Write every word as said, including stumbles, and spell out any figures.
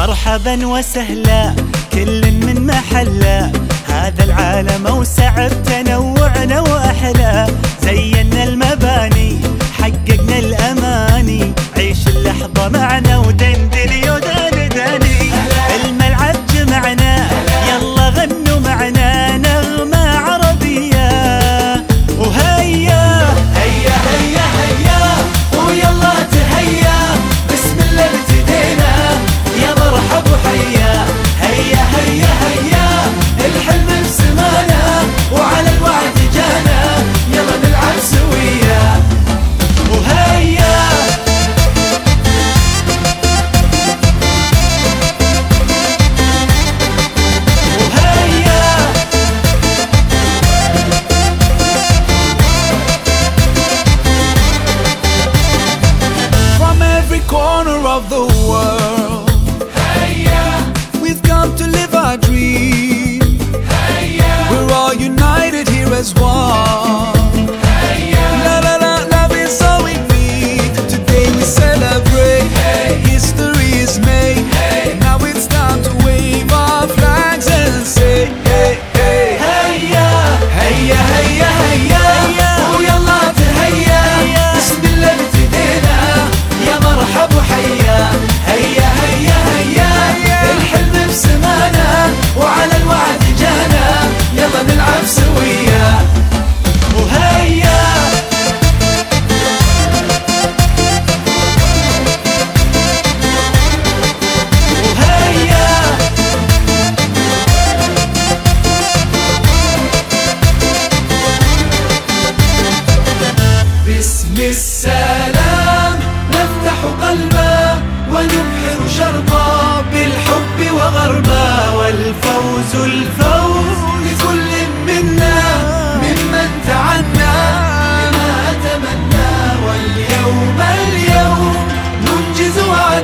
مرحبا وسهلا كل من محله، هذا العالم اوسع بتنوعنا واحلى. زينا المباني حققنا الاماني، عيش اللحظه معنا ودندلي ودندني. الملعب جمعنا يلا غنوا معنا نغمه عربيه، وهيا هيا هيا هيا ويلا تهيا، بسم الله ابتدينا يا مرحب وحيا. هيا هيا هيا الحلم بسمانا وعلى الوعد جانا، يلا نلعب سويا وهيا. Corner of the world, Hey-ya. We've come to live our dream. Hey-ya. We're all united here as one. Hey-ya. La la la, love is all we need. Today we celebrate. Hey. History is made. Hey. Now it's time to wave our flags and say, hey, hey. هيا هيا هيا هيا ويلا تهيا، بسم الله ابتدينا يا مرحب وحيا. هيا هيا هيا الحلم بسمانا وعلى الوعد جانا، يلا نلعب سويا وهيا. وهيا باسم السلام نفتح قلبا ونبحر شرقا، بالحب وغربا والفوز الفوز لكل منا ممن تعنى بما تمنى. واليوم اليوم ننجز وعدا